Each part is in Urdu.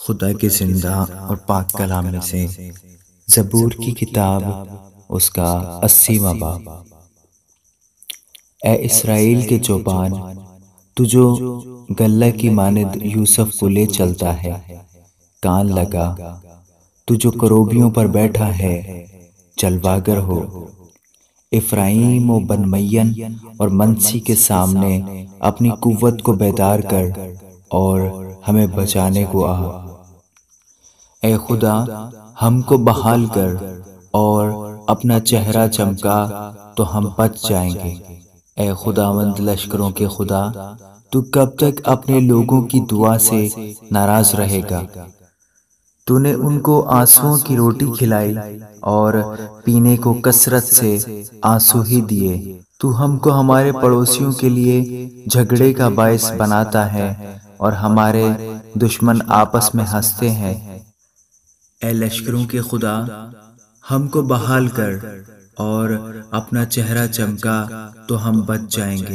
خدا کے زندہ اور پاک کلام میں سے زبور کی کتاب اس کا 80واں باب۔ اے اسرائیل کے چوپان، تو جو گلہ کی مانند یوسف کو لے چلتا ہے، کان لگا۔ تو جو کروبیوں پر بیٹھا ہے، چلواگر ہو۔ افرائیم و بنمین اور منسی کے سامنے اپنی قوت کو بیدار کر اور ہمیں بچانے کو آ۔ اے خدا، ہم کو بحال کر اور اپنا چہرہ چمکا تو ہم بچ جائیں گے۔ اے خداوند لشکروں کے خدا، تو کب تک اپنے لوگوں کی دعا سے ناراض رہے گا؟ تو نے ان کو آنسوؤں کی روٹی کھلائی اور پینے کو کثرت سے آنسو ہی دیے۔ تو ہم کو ہمارے پڑوسیوں کے لیے جھگڑے کا باعث بناتا ہے اور ہمارے دشمن آپس میں ہنستے ہیں۔ اے لشکروں کے خدا، ہم کو بحال کر اور اپنا چہرہ چمکا تو ہم بچ جائیں گے۔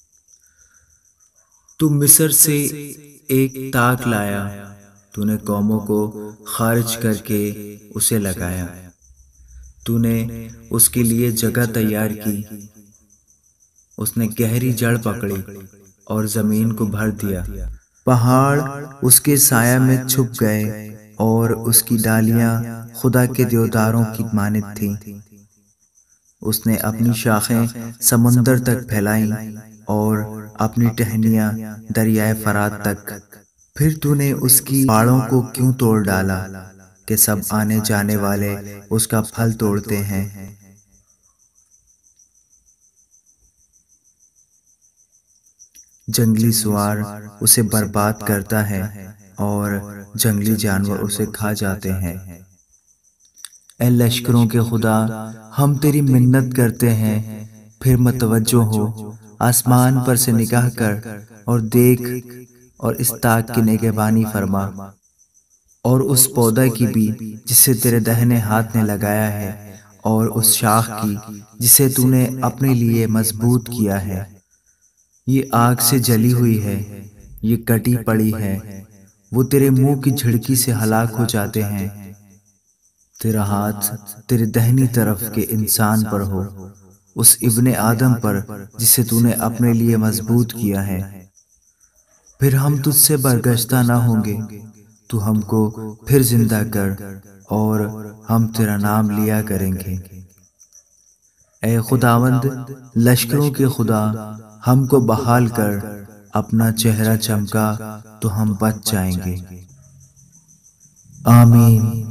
تو مصر سے ایک تاک لایا، تو نے قوموں کو خارج کر کے اسے لگایا۔ تو نے اس کے لیے جگہ تیار کی، اس نے گہری جڑ پکڑی اور زمین کو بھر دیا۔ پہاڑ اس کے سایہ میں چھپ گئے اور اس کی ڈالیاں خدا کے دیوداروں کی مانند تھیں۔ اس نے اپنی شاخیں سمندر تک پھیلائیں اور اپنی ٹہنیاں دریائے فرات تک۔ پھر تو نے اس کی پہاڑوں کو کیوں توڑ ڈالا کہ سب آنے جانے والے اس کا پھل توڑتے ہیں؟ جنگلی سوار اسے برباد کرتا ہے اور جنگلی جانور اسے کھا جاتے ہیں۔ اے لشکروں کے خدا، ہم تیری منت کرتے ہیں، پھر متوجہ ہو۔ آسمان پر سے نگاہ کر اور دیکھ، اور اس تاک کی نگہبانی فرما، اور اس پودا کی بھی جسے تیرے دہنے ہاتھ نے لگایا ہے، اور اس شاخ کی جسے تو نے اپنے لیے مضبوط کیا ہے۔ یہ آگ سے جلی ہوئی ہے، یہ کٹی پڑی ہے، وہ تیرے منہ کی جھڑکی سے ہلاک ہو جاتے ہیں۔ تیرا ہاتھ تیرے دہنی طرف کے انسان پر ہو، اس ابن آدم پر جسے تو نے اپنے لیے مضبوط کیا ہے۔ پھر ہم تجھ سے برگشتہ نہ ہوں گے، تو ہم کو پھر زندہ کر اور ہم تیرا نام لیا کریں گے۔ اے خداوند لشکروں کے خدا، ہم کو بحال کر، اپنا چہرہ چمکا تو ہم بچ جائیں گے۔ آمین۔